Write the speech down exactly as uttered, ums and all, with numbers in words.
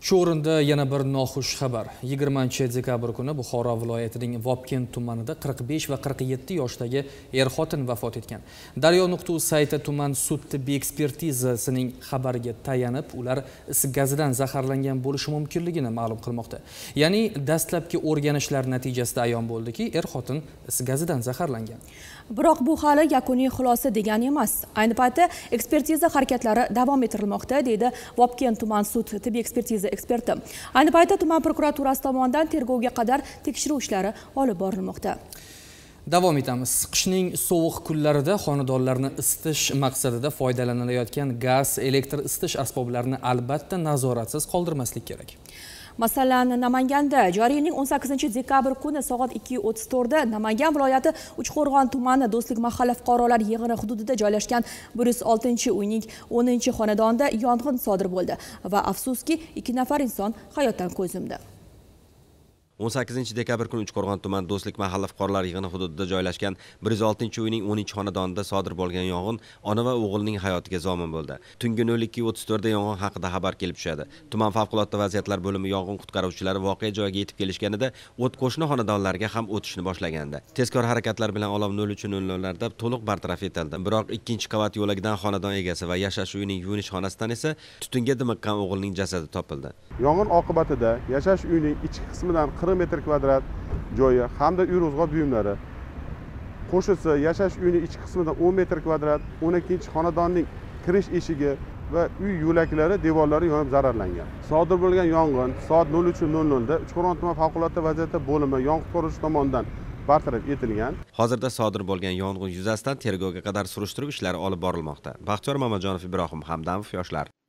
Shu o'rinda yana bir noxush xabar. yigirmanchi dekabr kuni Buxoro viloyatining Vobkent tumanida qirq besh va qirq yetti yoshdagi er-xotin vafot etgan. Daryo.uz sayti tuman sud tibbiy ekspertizasining xabariga tayanib, ular is gazidan zaharlangan bo'lishi mumkinligini ma'lum qilmoqda. Ya'ni dastlabki o'rganishlar natijasida ayon bo'ldiki, er-xotin is gazidan zaharlangan. Biroq bu hali yakuniy xulosa degani emas. Ayni paytda ekspertiza harakatlari davom ettirilmoqda, deydi Vobkent tuman sud tibbiy ekspertiza eksperti. Ayni paytda tuman prokuraturasi tomonidan tergovga qadar tekshiruv ishlari olib borilmoqda. Davom etamiz. Qishning sovuq kunlarida xonadonlarni isitish maqsadida foydalanilayotgan gaz, elektr isitish asboblarini albatta nazoratsiz qoldirmaslik kerak. Masalan, Namanganda joriy yilning o'n sakkizinchi dekabr kuni soat ikki o'ttiz to'rt da Namangan viloyati Uchqo'rg'on tumani Do'stlik mahalla fuqarolar yig'ini hududida joylashgan bir yuz oltinchi uyning o'ninchi xonadonida yong'in sodir bo'ldi va afsuski ikki nafar inson hayotdan ko'z yumdi. o'n sakkizinchi dekabr kuni Uchqo'rg'on tuman Do'stlik mahalla fuqarolar yig'ini hududida joylashgan bir yuz oltinchi uyning o'ninchi xonadonida sodir bo'lgan yong'in ona va o'g'ilning hayotiga zomin bo'ldi. Tungi nol ikki o'ttiz to'rt da yong'in haqida xabar kelib tushadi. Tuman favqulodda vaziyatlar bo'limi yong'in qutqaruvchilari voqea joyiga yetib kelishganida o't qo'shni xonadonlarga ham o'tishni boshlagandi. Tezkor harakatlar bilan olov nol uch nol nol larda to'liq bartaraf etildi. Biroq ikkinchi qavat yo'lagidan xonadon egasi va yashash uyining yuvinish xonasidan esa tutunga dimiqqan o'g'ilning jasadi topildi. Yong'in oqibatida yashash uyining ichki qismidan qirq metr kvadrat joyi hamda uy ro'zg'or buyumlari, qo'shisi yashash uyining ichki qismidan o'n metr kvadrat o'n ikkinchi xonadonning kirish eshigi va uy yo'laklari devorlari yonib zararlangan. Sodir bo'lgan yong'in soat nol uch nol nol da Uchqo'rg'on tuman favqulodda vaziyatlar bo'limi yong'in qutqaruvchi tomonidan bartaraf etilgan. Hozirda sodir bo'lgan yong'in yuzasidan tergovga qadar surishtiruv ishlari olib borilmoqda. Baxtiyor Mamajonov, Ibrohim Hamdamov, Yoshlar.